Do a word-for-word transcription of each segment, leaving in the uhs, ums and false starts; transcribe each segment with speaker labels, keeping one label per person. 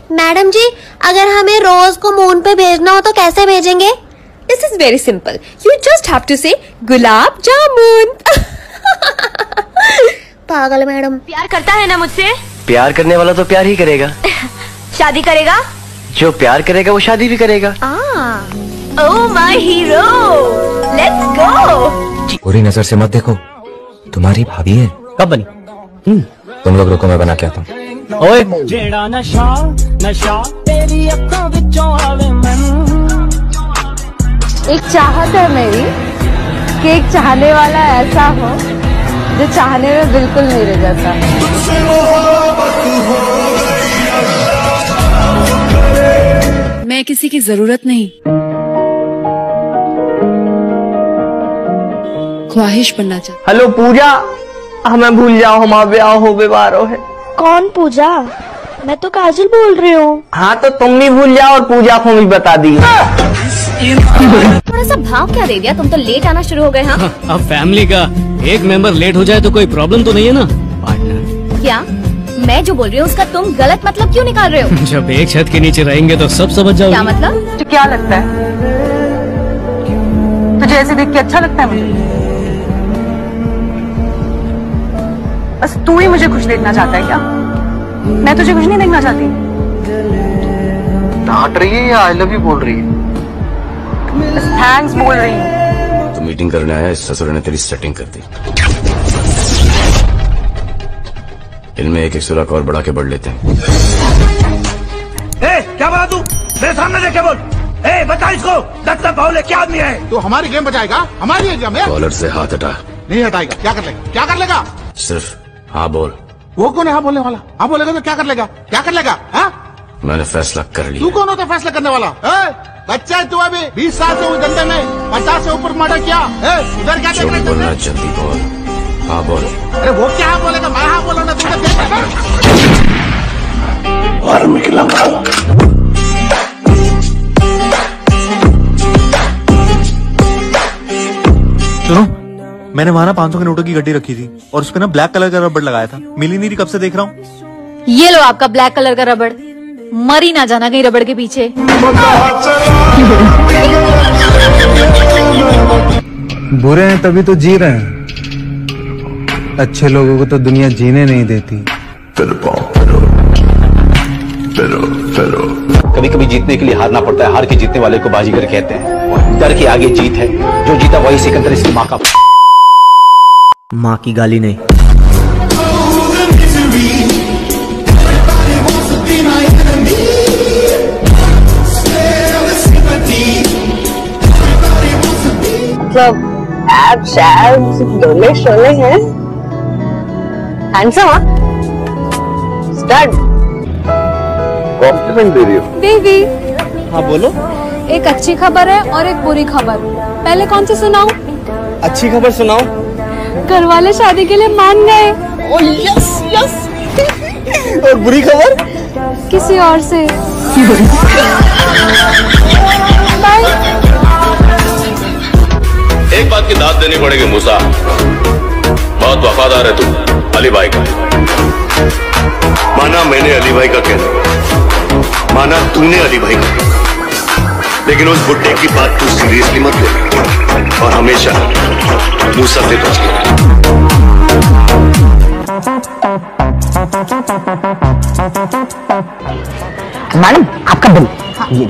Speaker 1: Madam जी, अगर हमें रोज को मून पे भेजना हो तो कैसे भेजेंगे?
Speaker 2: This is very simple. You just have to say gulab jamun.
Speaker 1: पागल मैडम।
Speaker 3: प्यार करता है ना मुझसे?
Speaker 4: प्यार करने वाला तो प्यार ही करेगा।
Speaker 3: शादी करेगा?
Speaker 4: जो प्यार करेगा वो शादी भी करेगा।
Speaker 3: Oh my hero, let's go.
Speaker 5: पूरी नजर से मत देखो, तुम्हारी भाभी है।
Speaker 4: कब बनी?
Speaker 5: हम्म, तुम लोग रुको, मैं बना के आता हूँ।
Speaker 4: ओए,
Speaker 6: जेड़ा नशा नशा तेरी अखों विचों आवे मन।
Speaker 7: एक चाहत है मेरी कि एक चाहने वाला ऐसा हो जो चाहने में बिल्कुल नहीं रह जाता।
Speaker 2: मैं किसी की जरूरत नहीं, ख्वाहिश बनना चाहती।
Speaker 4: हेलो पूजा, हमें भूल जाओ, हम ब्याह हो बीमार है।
Speaker 3: कौन पूजा? मैं तो काजल बोल रही हूँ।
Speaker 4: हाँ तो तुम भी भूल जाओ और पूजा को भी बता दी।
Speaker 3: थोड़ा सा भाव क्या दे दिया, तुम तो लेट आना शुरू हो गए। हाँ,
Speaker 6: अब फैमिली का एक मेंबर लेट हो जाए तो कोई प्रॉब्लम तो नहीं है ना पार्टनर?
Speaker 3: क्या मैं जो बोल रही हूँ उसका तुम गलत मतलब क्यों निकाल रहे हो?
Speaker 6: जब एक छत के नीचे रहेंगे तो सब समझ जाओगे।
Speaker 3: क्या मतलब?
Speaker 7: तो क्या लगता है तुझे? ऐसे देख के अच्छा लगता है मुझे? बस तू ही मुझे खुश देखना चाहता है क्या? मैं तुझे कुछ नहीं देखना चाहती।
Speaker 4: डांट रही है या आई लव यू बोल रही है?
Speaker 7: थैंक्स बोल रही हूँ।
Speaker 5: तो मीटिंग करने आया, इस ससुर ने तेरी सेटिंग कर दी। इनमें एक एक सुराख और बढ़ा के बढ़ लेते हैं।
Speaker 8: ए, क्या बोला तू? मेरे सामने देख के बोल। ए, बता इसको, दत्ता बाहुले क्या आदमी है?
Speaker 9: तो हमारी गेम बचाएगा? हमारी एग्जाम है।
Speaker 5: कॉलर से हाथ हटा।
Speaker 9: नहीं हटाएगा। क्या कर लेगा? क्या कर लेगा?
Speaker 5: सिर्फ हाँ बोल।
Speaker 9: वो कौन है हाँ बोलने वाला? हाँ बोलेगा तो क्या कर लेगा? क्या कर लेगा? हाँ?
Speaker 5: मैंने फैसला कर लिया।
Speaker 9: तू कौन होता फैसला करने वाला? ए? बच्चा है तू, अभी बीस साल से हुए धंधे में, पचास से ऊपर मर्डर किया। ए, उधर क्या देख रहे थे?
Speaker 5: बोलना जल्दी बोल। हाँ बोल।
Speaker 9: अरे वो क्या हाँ बोलेगा? मैं हाँ बोला ना, तू तो देख रहा।
Speaker 10: सुनो, मैंने वहां ना पाँच सौ के नोटों की गड्डी रखी थी और उसपे ना ब्लैक कलर का रबड़ लगाया था। मिली नहीं रही, कब से देख रहा हूँ।
Speaker 7: ये लो आपका ब्लैक कलर का रबड़, मरी ना जाना कहीं रबड़ के पीछे।
Speaker 11: बुरे हैं तभी तो जी रहे हैं, अच्छे लोगों को तो दुनिया जीने नहीं देती।
Speaker 12: कभी कभी जीतने के लिए हारना पड़ता है, हार के जीतने वाले को बाजीगर कहते हैं। डर के आगे जीत है, जो जीता वही सिकंदर इसकी माँ का।
Speaker 4: माँ की गाली नहीं।
Speaker 7: मतलब एब्स एब्स डोले शोले हैं, हैंडसम। स्टड।
Speaker 4: कॉम्प्लीमेंट दे रही हो?
Speaker 7: बेबी।
Speaker 4: हाँ बोलो।
Speaker 7: एक अच्छी खबर है और एक बुरी खबर। पहले कौन सी सुनाऊं?
Speaker 4: अच्छी खबर सुनाओ।
Speaker 7: घर वाले शादी के लिए मान गए।
Speaker 4: Oh yes yes. और बुरी खबर?
Speaker 7: किसी और से। बाय।
Speaker 5: एक बात की दाद देनी पड़ेगी मूसा, बहुत वफादार है तू अली भाई का। माना मैंने अली भाई का कहना, माना तूने अली भाई का, लेकिन उस बुड्ढे की बात तू सीरियसली मत ले और हमेशा मूसा से बच के।
Speaker 13: मैडम आपका बिल। हाँ। ये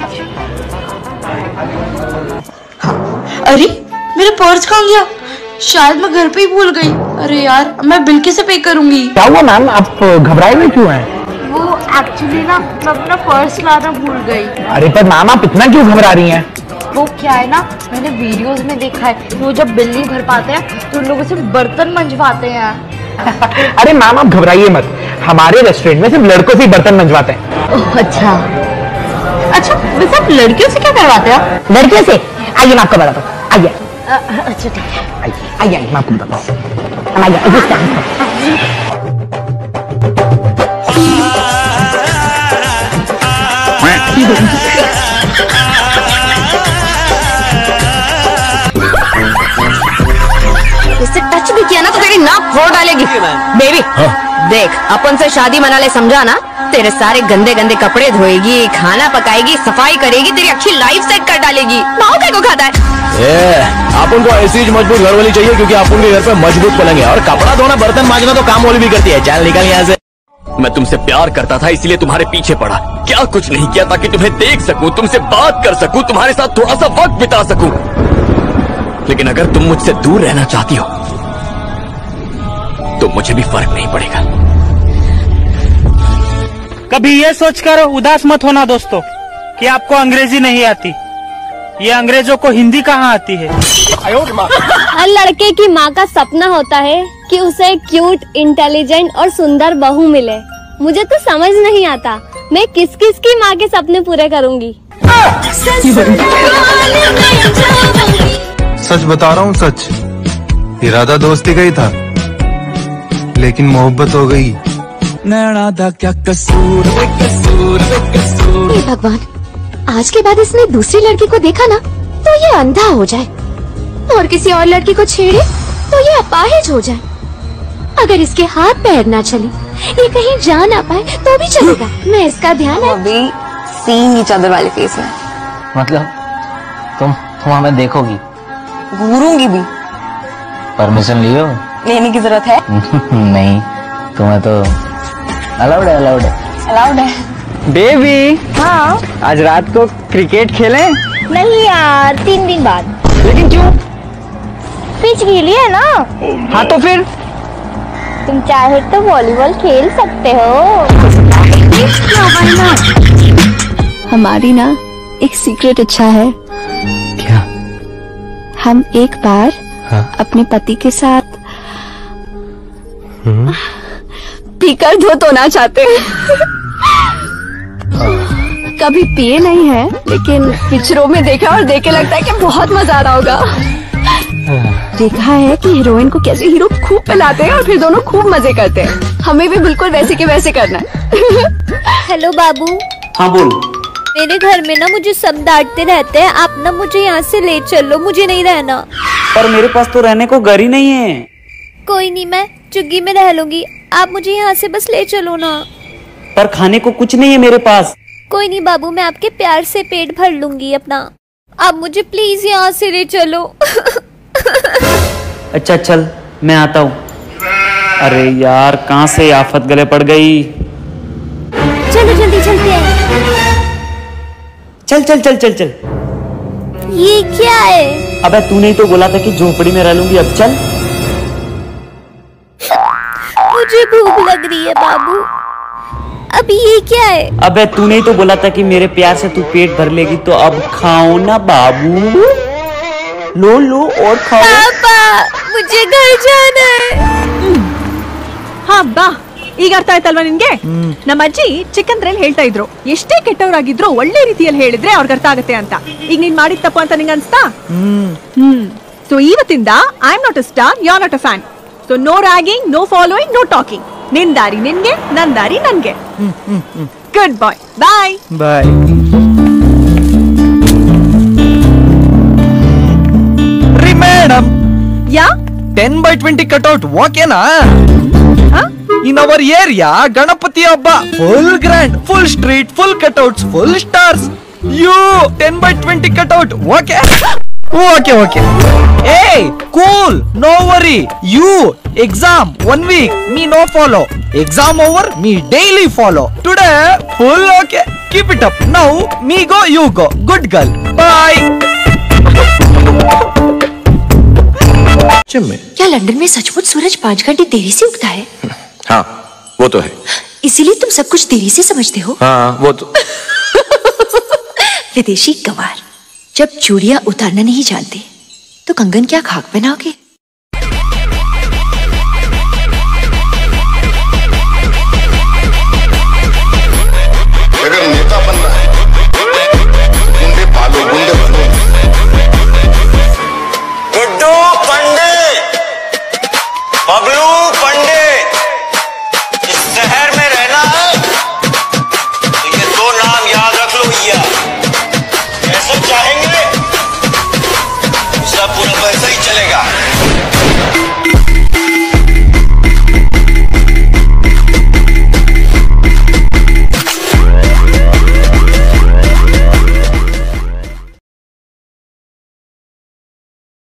Speaker 14: अरे मेरा पर्स कहाँ गया? शायद मैं घर पे ही भूल गई। अरे यार, मैं बिल कैसे पे करूंगी?
Speaker 13: क्या हुआ मैम, आप घबराए हुए क्यों हैं?
Speaker 14: वो एक्चुअली ना मैं अपना पर्स लाना भूल गई।
Speaker 13: अरे पर मैम आप इतना क्यों घबरा रही हैं?
Speaker 14: वो क्या है ना, मैंने वीडियोस में देखा है वो जब बिल नहीं भर पाते हैं तो उन लोगों से बर्तन मंजवाते हैं।
Speaker 13: अरे मैम आप घबराइए मत, हमारे रेस्टोरेंट में सिर्फ लड़कों से ही बर्तन मंजवाते हैं।
Speaker 14: ओह अच्छा अच्छा, वैसे आप लड़कियों से क्या करवाते हैं?
Speaker 13: लड़कियों से? आइए मैं आपको बताता हूँ, आइए।
Speaker 14: अच्छा ठीक है,
Speaker 13: आइए आइए मैं आपको बताता हूँ। आइए
Speaker 3: इससे टच भी किया ना तो तेरी तेरी नाक फोड़ डालेगी। बेबी देख, अपन से शादी मना ले, समझा ना? तेरे सारे गंदे गंदे कपड़े धोएगी, खाना पकाएगी, सफाई करेगी, तेरी अच्छी लाइफ सेट कर डालेगी। माँ को खाता है।
Speaker 12: ए, अपन को ऐसी मजबूत घर वाली चाहिए, क्योंकि अपन के घर पे मजबूत पलंग है और कपड़ा धोना बर्तन मांजना तो काम वाली भी करती है। चल निकल यहाँ से।
Speaker 6: मैं तुमसे प्यार करता था, इसलिए तुम्हारे पीछे पड़ा। क्या कुछ नहीं किया ताकि तुम्हें देख सकूं, तुमसे बात कर सकूं, तुम्हारे साथ थोड़ा सा वक्त बिता सकूं। लेकिन अगर तुम मुझसे दूर रहना चाहती हो तो मुझे भी फर्क नहीं पड़ेगा।
Speaker 15: कभी ये सोचकर उदास मत होना दोस्तों कि आपको अंग्रेजी नहीं आती। ये अंग्रेजों को हिंदी कहाँ आती है।
Speaker 16: हर लड़के की माँ का सपना होता है कि उसे क्यूट, इंटेलिजेंट और सुंदर बहू मिले। मुझे तो समझ नहीं आता मैं किस किस की माँ के सपने पूरे करूँगी।
Speaker 11: सच बता रहा हूँ, सच। इरादा दोस्ती का ही था, लेकिन मोहब्बत हो गई।
Speaker 17: क्या कसूर कसूर कसूर।
Speaker 18: हे भगवान, आज के बाद इसने दूसरी लड़की को देखा ना तो ये अंधा हो जाए, और किसी और लड़की को छेड़े तो ये अपाहिज हो जाए। अगर इसके हाथ पैर ना चले, ये कहीं जा ना पाए तो भी चलेगा। मैं इसका ध्यान
Speaker 7: अभी सीन ईच अदर वाले फेस में।
Speaker 12: मतलब तुम तुम हमें देखोगी?
Speaker 7: घूरूंगी भी।
Speaker 12: परमिशन लियो?
Speaker 7: लेने की जरूरत है?
Speaker 12: नहीं, तुम्हें तो अलाउड है, अलाउड है,
Speaker 7: अलाउड है।
Speaker 15: बेबी,
Speaker 7: हाँ
Speaker 15: आज रात को क्रिकेट खेलें?
Speaker 16: नहीं यार, तीन दिन बाद।
Speaker 15: लेकिन क्यों?
Speaker 16: पिच गीली है ना।
Speaker 15: हाँ तो फिर
Speaker 16: तुम चाहे तो वॉलीबॉल खेल सकते हो।
Speaker 18: हमारी ना एक सीक्रेट इच्छा है।
Speaker 12: क्या?
Speaker 18: हम एक बार
Speaker 12: हाँ?
Speaker 18: अपने पति के साथ पीकर धो धोना चाहते हैं। कभी पिए नहीं है, लेकिन पिक्चरों में देखा और देख के लगता है कि बहुत मजा आ रहा होगा। देखा है कि हीरोइन को कैसे हीरो खूब पिलाते हैं और फिर दोनों खूब मजे करते हैं। हमें भी बिल्कुल वैसे के वैसे करना है।
Speaker 16: हेलो बाबू।
Speaker 15: हाँ बोल।
Speaker 16: मेरे घर में ना मुझे सब डांटते रहते हैं, आप ना मुझे यहाँ से ले चलो, मुझे नहीं रहना।
Speaker 15: पर मेरे पास तो रहने को घर ही नहीं है।
Speaker 16: कोई नहीं, मैं चुग्गी में रह लूंगी, आप मुझे यहाँ से बस ले चलो ना।
Speaker 15: पर खाने को कुछ नहीं है मेरे पास।
Speaker 16: कोई नहीं बाबू, मैं आपके प्यार से पेट भर लूंगी अपना, आप मुझे प्लीज यहाँ से ले चलो।
Speaker 15: अच्छा चल, मैं आता हूँ। अरे यार, कहाँ से आफत गले पड़ गई।
Speaker 16: चलो जल्दी चलते हैं।
Speaker 15: चल चल चल चल चल।
Speaker 16: ये क्या है?
Speaker 15: अबे तूने ही तो बोला था कि झोपड़ी में रह लूंगी, अब चल।
Speaker 16: मुझे भूख लग रही है बाबू। अब ये क्या है?
Speaker 15: अबे तूने ही तो बोला था कि मेरे प्यार से तू पेट भर लेगी, तो अब खाओ ना बाबू। लो लो और खाओ।
Speaker 16: पापा, मुझे घर जाना है।
Speaker 19: हाँ ಬಾ, ಈಗ ಅರ್ಥ ಆಯ್ತಲ್ವಾ ನಿನ್ಗೆ? ನಮ್ಮ ಅಜ್ಜಿ ಚಿಕ್ಕಂದ್ರಲ್ಲಿ ಹೇಳ್ತಾ ಇದ್ರು, ಎಷ್ಟೇ ಕೆಟ್ಟವರಾಗಿದ್ರು ಒಳ್ಳೆ ರೀತಿಯಲ್ಲಿ ಹೇಳಿದ್ರೆ ಅವ್ರಿಗೆ ಅರ್ಥ ಆಗುತ್ತೆ ಅಂತ. ಈಗ ನೀನ್ ಮಾಡಿದ ತಪ್ಪು ಅಂತ ನಿಂಗೆ ಅನ್ಸ್ತಾ? ಹ್ಮ್ ಸೊ ಇವತ್ತಿಂದ I am not a star, you are not a fan. So no ragging, no following, no talking. ನಿನ್ ದಾರಿ ನಿನ್ಗೆ, ನನ್ ದಾರಿ ನನ್ಗೆ. Good bye, bye
Speaker 11: bye.
Speaker 19: Madam,
Speaker 20: yeah ten by twenty cutout ಓಕೆನಾ? In our area ಗಣಪತಿ ಹಬ್ಬ full grand, full street, full cutouts, full stars. You ten by twenty cutout okay? Okay okay. Hey, cool, no worry. You exam one week, me no follow. Exam over, me daily follow. Today full okay. Keep it up. Now me go, you go. Good girl. Bye.
Speaker 18: क्या London में सचमुच सूरज पाँच घंटे देरी से उगता है?
Speaker 5: हाँ, वो तो है।
Speaker 18: इसीलिए तुम सब कुछ देरी से समझते हो?
Speaker 5: हाँ, वो तो।
Speaker 18: विदेशी गंवार, जब चूड़ियां उतारना नहीं जानते तो कंगन क्या खाक पहनाओगे?
Speaker 9: अगर नेता बनना है, गुंडे पालो, गुंडे बनो। गुड्डू पंडे, बबलू